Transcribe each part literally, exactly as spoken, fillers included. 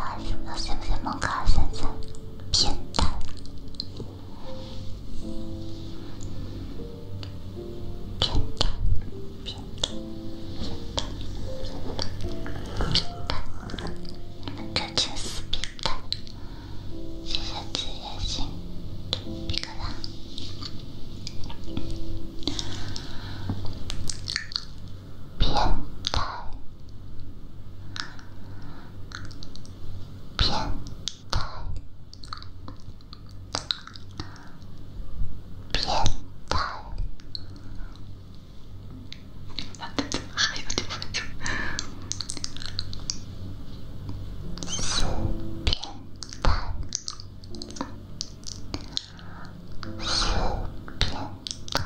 话说到现在蒙卡现在变态，变态，变态，变态，你们这群死变态！谢谢职业性，比个啦。变态，变态，变态。还有几分钟。死变态，死变态。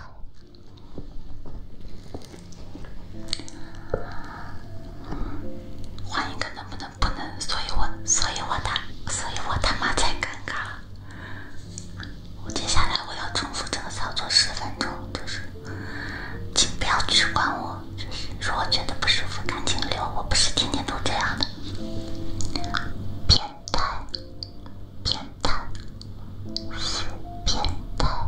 换一个能不能不能？所以我所以我他所以我他妈才尴尬。我接下来我要重复这个操作十分钟，就是请不要取关我，就是如果觉得不舒服赶紧留，我不是天天都这样的。变态，变态，是变态，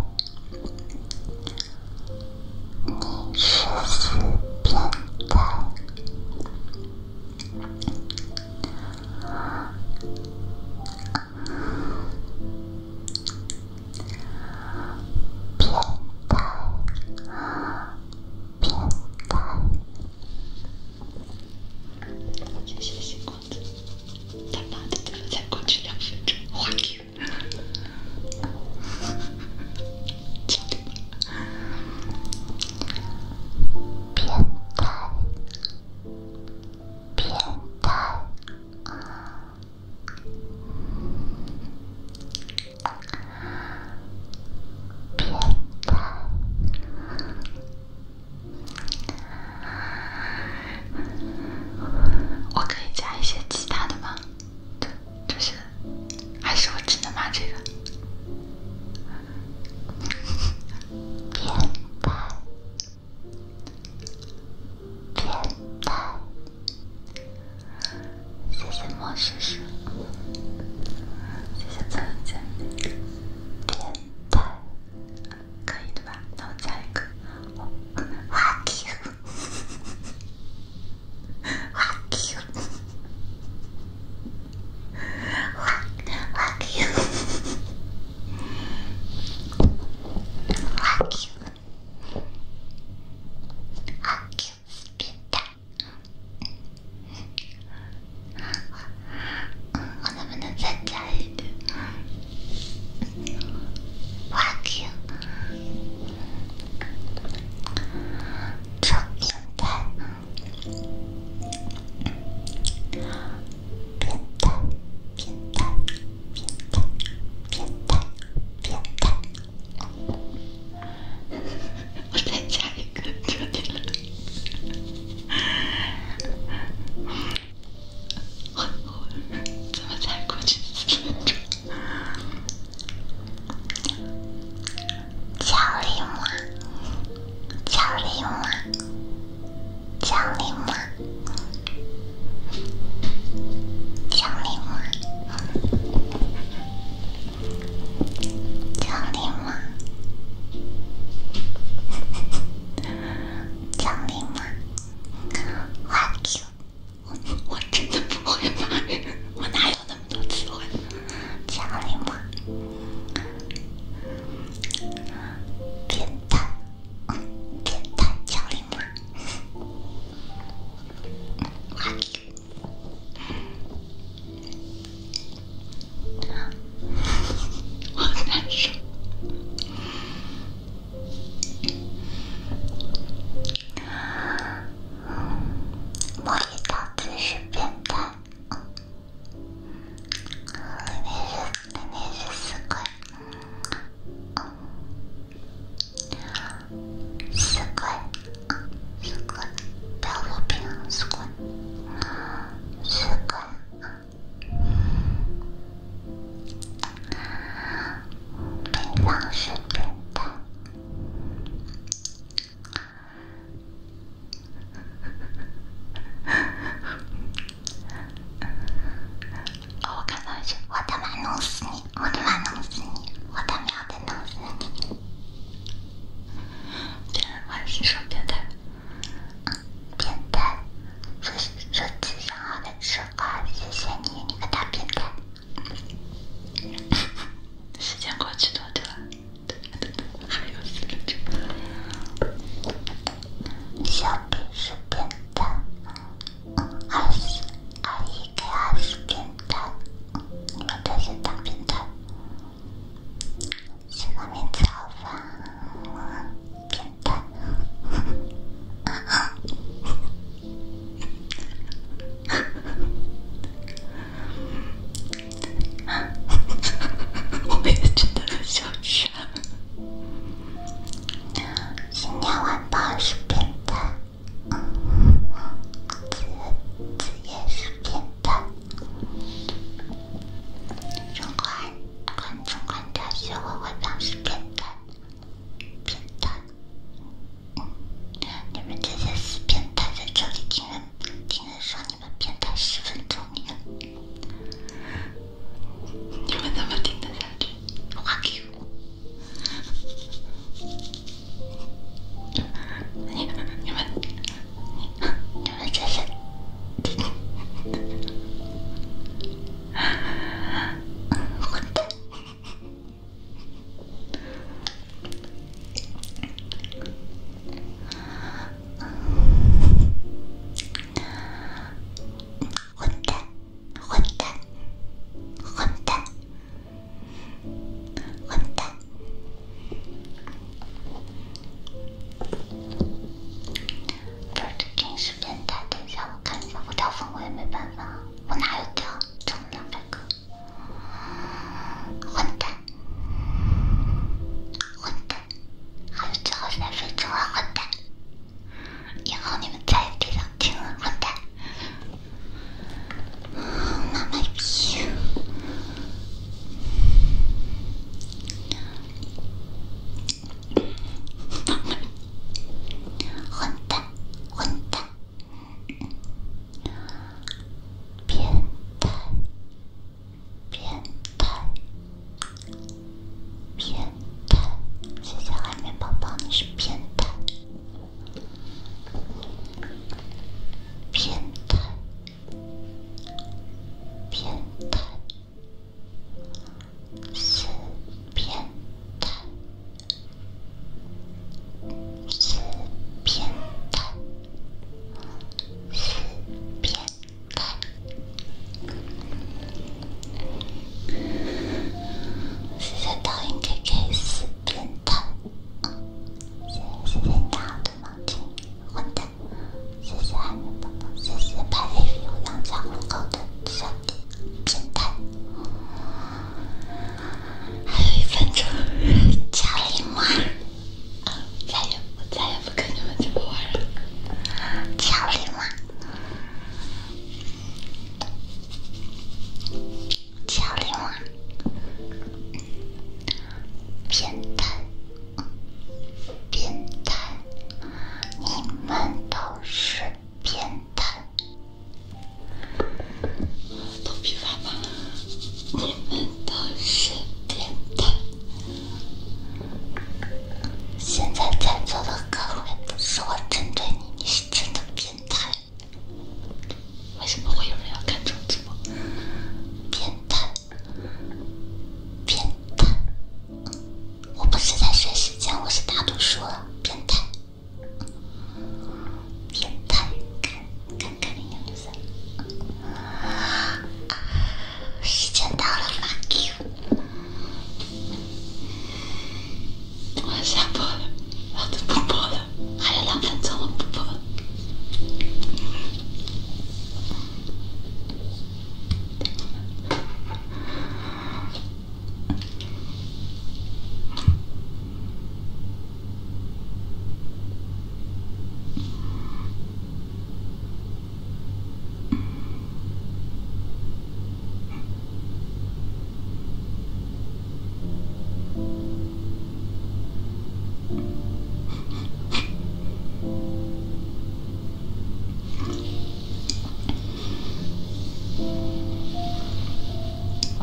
你是死变态。变态，变态。谢谢星光子，他妈的，怎么才过去两分钟？花 Q， 操你妈！变态，变态。变态，我可以加一些其他的吗？对，就是还是我只能骂这个。变态，变态。谢谢莫诗诗，谢谢曾经。变态，可以的吧？那我加一个。花 Q， 花 Q， 花花 Q， 花 Q， 花 Q， 变态。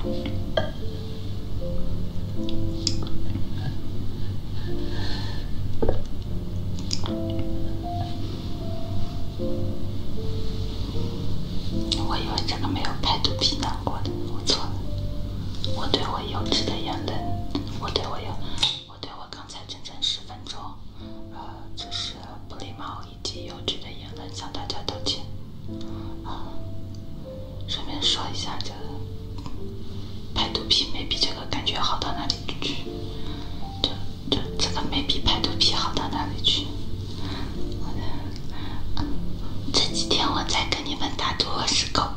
我以为这个没有排毒皮囊过的，我错了。我对我幼稚的言论，我对我有，我对我刚才整整十分钟，呃，就是不礼貌以及幼稚的言论向大家道歉。啊、呃，顺便说一下，这排毒皮没比这个感觉好到哪里去？这这这个没比排毒皮好到哪里去？我的，嗯，这几天我在跟你们打赌我是狗。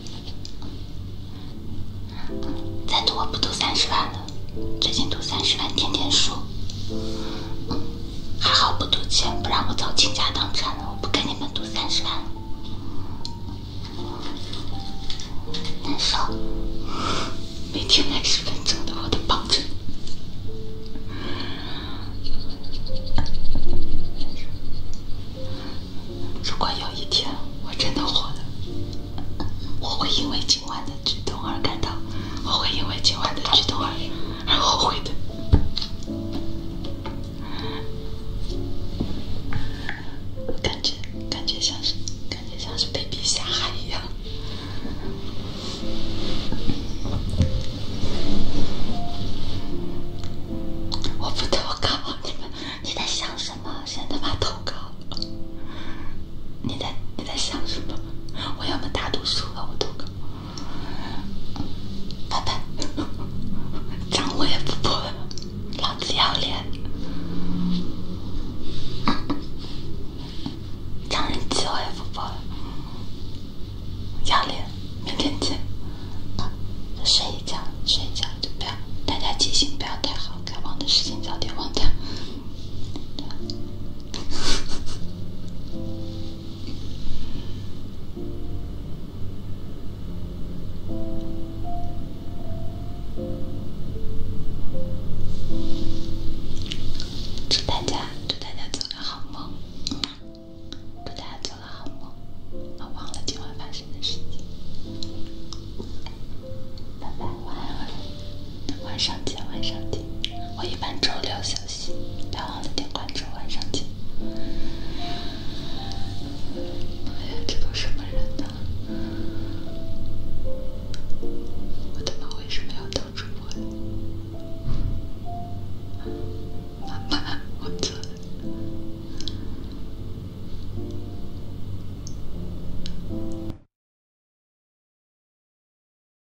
再赌我不赌三十万了，最近赌三十万天天输，嗯，还好不赌钱，不然我早倾家荡产了。我不跟你们赌三十万了，难受，每天难受。